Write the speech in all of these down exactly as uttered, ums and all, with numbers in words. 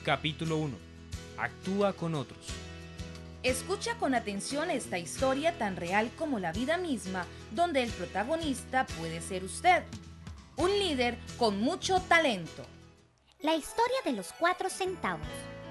Capítulo uno. Actúa con otros. Escucha con atención esta historia tan real como la vida misma, donde el protagonista puede ser usted, un líder con mucho talento. La historia de los cuatro centavos.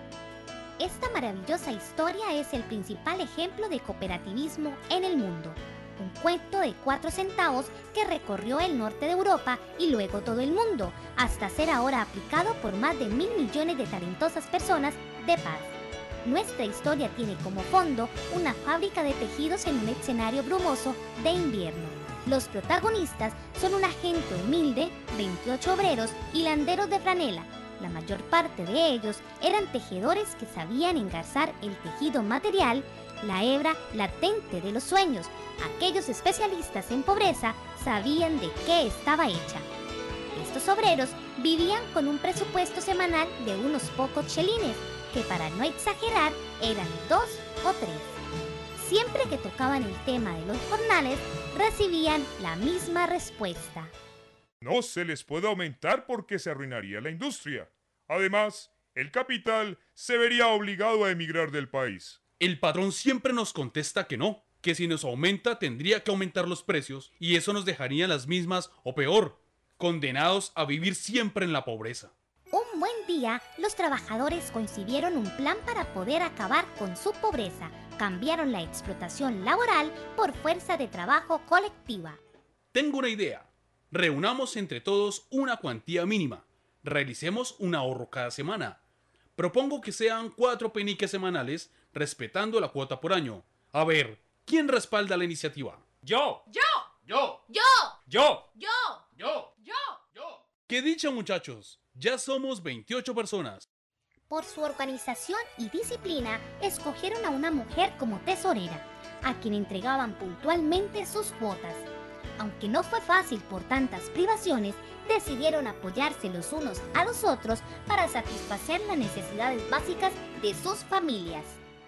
Esta maravillosa historia es el principal ejemplo de cooperativismo en el mundo. Un cuento de cuatro centavos que recorrió el norte de Europa y luego todo el mundo, hasta ser ahora aplicado por más de mil millones de talentosas personas de paz. Nuestra historia tiene como fondo una fábrica de tejidos en un escenario brumoso de invierno. Los protagonistas son una gente humilde, veintiocho obreros hilanderos de franela. La mayor parte de ellos eran tejedores que sabían engarzar el tejido material, la hebra latente de los sueños. Aquellos especialistas en pobreza sabían de qué estaba hecha. Estos obreros vivían con un presupuesto semanal de unos pocos chelines, que para no exagerar eran dos o tres. Siempre que tocaban el tema de los jornales, recibían la misma respuesta. No se les puede aumentar porque se arruinaría la industria. Además, el capital se vería obligado a emigrar del país. El patrón siempre nos contesta que no, que si nos aumenta tendría que aumentar los precios y eso nos dejaría las mismas o peor, condenados a vivir siempre en la pobreza. Un buen día, los trabajadores concibieron un plan para poder acabar con su pobreza. Cambiaron la explotación laboral por fuerza de trabajo colectiva. Tengo una idea. Reunamos entre todos una cuantía mínima. Realicemos un ahorro cada semana. Propongo que sean cuatro peniques semanales, respetando la cuota por año. A ver, ¿quién respalda la iniciativa? ¡Yo! ¡Yo! ¡Yo! ¡Yo! ¡Yo! ¡Yo! ¡Yo! ¡Yo! ¡Yo! ¡Qué dicha, muchachos! Ya somos veintiocho personas. Por su organización y disciplina, escogieron a una mujer como tesorera, a quien entregaban puntualmente sus cuotas. Aunque no fue fácil por tantas privaciones, decidieron apoyarse los unos a los otros para satisfacer las necesidades básicas de sus familias.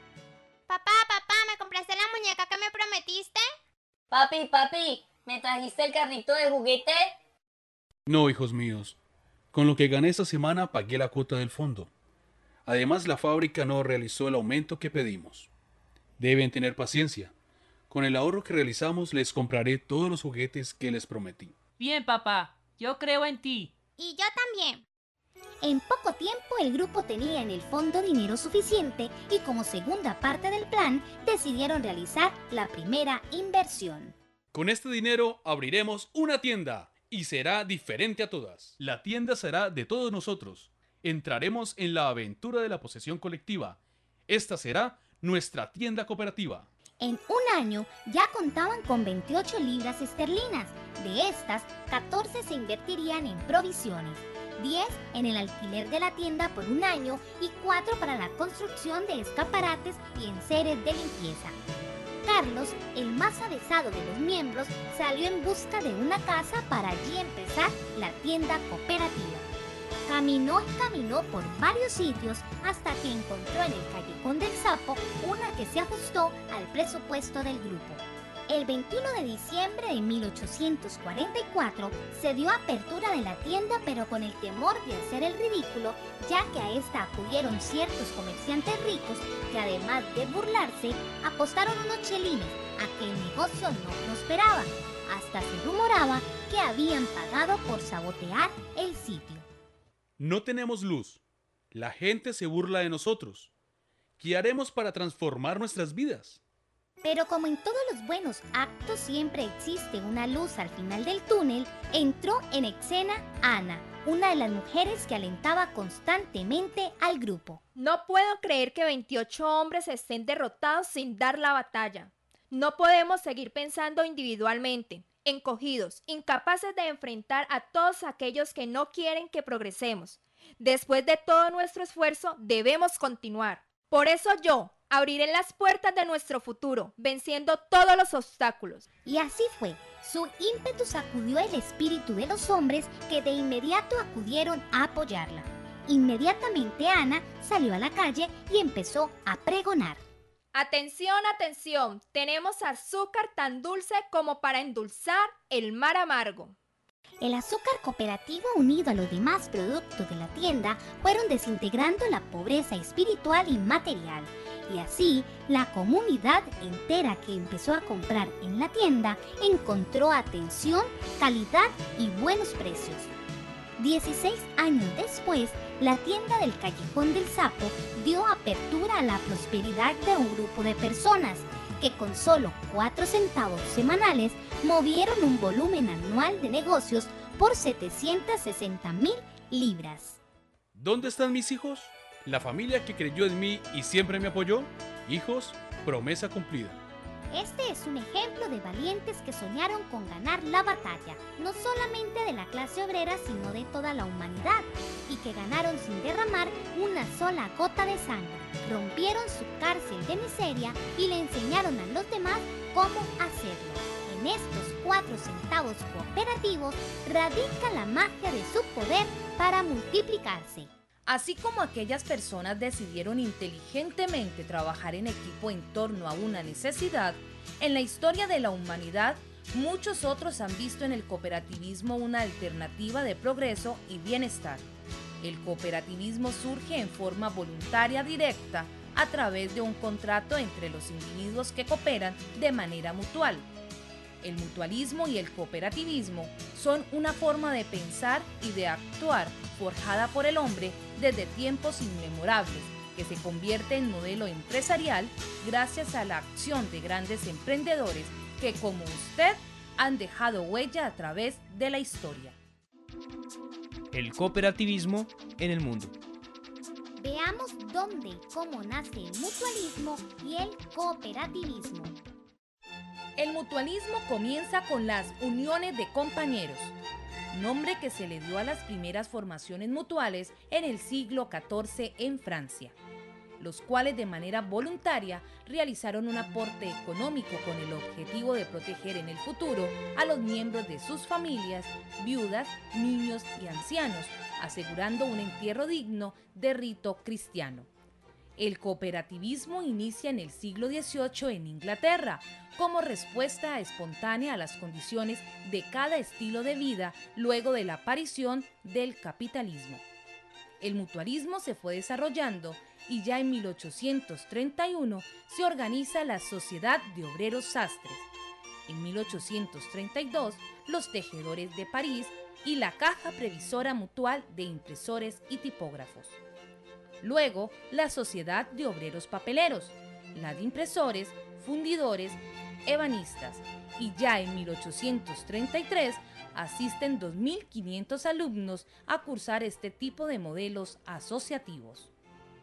Papá, papá, ¿me compraste la muñeca que me prometiste? Papi, papi, ¿me trajiste el carrito de juguete? No, hijos míos. Con lo que gané esta semana pagué la cuota del fondo. Además, la fábrica no realizó el aumento que pedimos. Deben tener paciencia. Con el ahorro que realizamos les compraré todos los juguetes que les prometí. Bien, papá, yo creo en ti. Y yo también. En poco tiempo el grupo tenía en el fondo dinero suficiente y como segunda parte del plan decidieron realizar la primera inversión. Con este dinero abriremos una tienda y será diferente a todas. La tienda será de todos nosotros. Entraremos en la aventura de la posesión colectiva. Esta será nuestra tienda cooperativa. En un año ya contaban con veintiocho libras esterlinas. De estas, catorce se invertirían en provisiones, diez en el alquiler de la tienda por un año y cuatro para la construcción de escaparates y enseres de limpieza. Carlos, el más avesado de los miembros, salió en busca de una casa para allí empezar la tienda cooperativa. Caminó y caminó por varios sitios hasta que encontró en el Callejón del Sapo una que se ajustó al presupuesto del grupo. El veintiuno de diciembre de mil ochocientos cuarenta y cuatro se dio apertura de la tienda, pero con el temor de hacer el ridículo, ya que a esta acudieron ciertos comerciantes ricos que, además de burlarse, apostaron unos chelines a que el negocio no prosperaba. Hasta se rumoraba que habían pagado por sabotear el sitio. No tenemos luz. La gente se burla de nosotros. ¿Qué haremos para transformar nuestras vidas? Pero como en todos los buenos actos siempre existe una luz al final del túnel, entró en escena Ana, una de las mujeres que alentaba constantemente al grupo. No puedo creer que veintiocho hombres estén derrotados sin dar la batalla. No podemos seguir pensando individualmente, encogidos, incapaces de enfrentar a todos aquellos que no quieren que progresemos. Después de todo nuestro esfuerzo, debemos continuar. Por eso yo abriré las puertas de nuestro futuro, venciendo todos los obstáculos. Y así fue. Su ímpetu sacudió el espíritu de los hombres que de inmediato acudieron a apoyarla. Inmediatamente Ana salió a la calle y empezó a pregonar. Atención, atención, tenemos azúcar tan dulce como para endulzar el mar amargo. El azúcar cooperativo unido a los demás productos de la tienda fueron desintegrando la pobreza espiritual y material, y así la comunidad entera que empezó a comprar en la tienda encontró atención, calidad y buenos precios. dieciséis años después, la tienda del Callejón del Sapo dio apertura a la prosperidad de un grupo de personas que con solo cuatro centavos semanales movieron un volumen anual de negocios por setecientas sesenta mil libras. ¿Dónde están mis hijos? La familia que creyó en mí y siempre me apoyó. Hijos, promesa cumplida. Este es un ejemplo de valientes que soñaron con ganar la batalla, no solamente de la clase obrera, sino de toda la humanidad, y que ganaron sin derramar una sola gota de sangre. Rompieron su cárcel de miseria y le enseñaron a los demás cómo hacerlo. En estos cuatro centavos cooperativos radica la magia de su poder para multiplicarse. Así como aquellas personas decidieron inteligentemente trabajar en equipo en torno a una necesidad, en la historia de la humanidad, muchos otros han visto en el cooperativismo una alternativa de progreso y bienestar. El cooperativismo surge en forma voluntaria directa a través de un contrato entre los individuos que cooperan de manera mutual. El mutualismo y el cooperativismo son una forma de pensar y de actuar forjada por el hombre desde tiempos inmemorables, que se convierte en modelo empresarial gracias a la acción de grandes emprendedores que, como usted, han dejado huella a través de la historia. El cooperativismo en el mundo. Veamos dónde y cómo nace el mutualismo y el cooperativismo. El mutualismo comienza con las uniones de compañeros, nombre que se le dio a las primeras formaciones mutuales en el siglo catorce en Francia, los cuales de manera voluntaria realizaron un aporte económico con el objetivo de proteger en el futuro a los miembros de sus familias, viudas, niños y ancianos, asegurando un entierro digno de rito cristiano. El cooperativismo inicia en el siglo dieciocho en Inglaterra, como respuesta espontánea a las condiciones de cada estilo de vida luego de la aparición del capitalismo. El mutualismo se fue desarrollando y ya en mil ochocientos treinta y uno se organiza la Sociedad de Obreros Sastres. En mil ochocientos treinta y dos, los Tejedores de París y la Caja Previsora Mutual de Impresores y Tipógrafos. Luego, la Sociedad de Obreros Papeleros, la de impresores, fundidores, ebanistas, y ya en mil ochocientos treinta y tres asisten dos mil quinientos alumnos a cursar este tipo de modelos asociativos.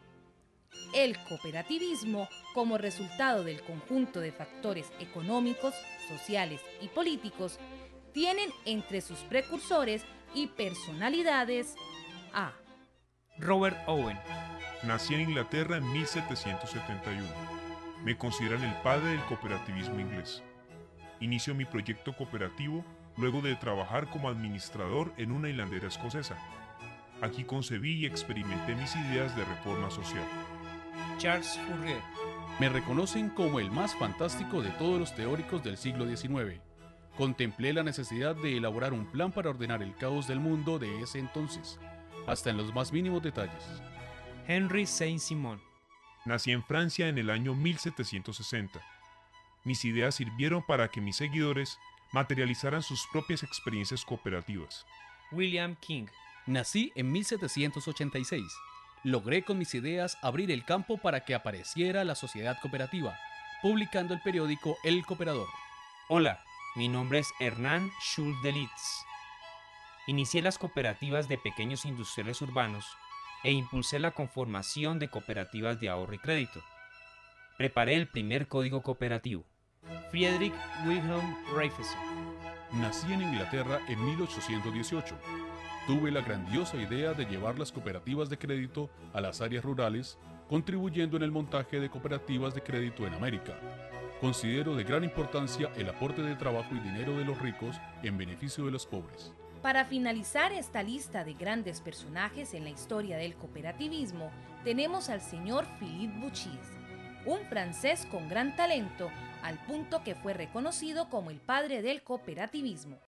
El cooperativismo, como resultado del conjunto de factores económicos, sociales y políticos, tienen entre sus precursores y personalidades a Robert Owen. Nací en Inglaterra en mil setecientos setenta y uno. Me consideran el padre del cooperativismo inglés. Inicio mi proyecto cooperativo luego de trabajar como administrador en una hilandera escocesa. Aquí concebí y experimenté mis ideas de reforma social. Charles Fourier. Me reconocen como el más fantástico de todos los teóricos del siglo diecinueve. Contemplé la necesidad de elaborar un plan para ordenar el caos del mundo de ese entonces, hasta en los más mínimos detalles. Henry Saint-Simon. Nací en Francia en el año mil setecientos sesenta. Mis ideas sirvieron para que mis seguidores materializaran sus propias experiencias cooperativas. William King. Nací en mil setecientos ochenta y seis. Logré con mis ideas abrir el campo para que apareciera la sociedad cooperativa, publicando el periódico El Cooperador. Hola, mi nombre es Hernán Schultz de Litz. Inicié las cooperativas de pequeños industriales urbanos e impulsé la conformación de cooperativas de ahorro y crédito. Preparé el primer código cooperativo. Friedrich Wilhelm Raffeson. Nací en Inglaterra en mil ochocientos dieciocho. Tuve la grandiosa idea de llevar las cooperativas de crédito a las áreas rurales, contribuyendo en el montaje de cooperativas de crédito en América. Considero de gran importancia el aporte de trabajo y dinero de los ricos en beneficio de los pobres. Para finalizar esta lista de grandes personajes en la historia del cooperativismo, tenemos al señor Philippe Bouchis, un francés con gran talento, al punto que fue reconocido como el padre del cooperativismo.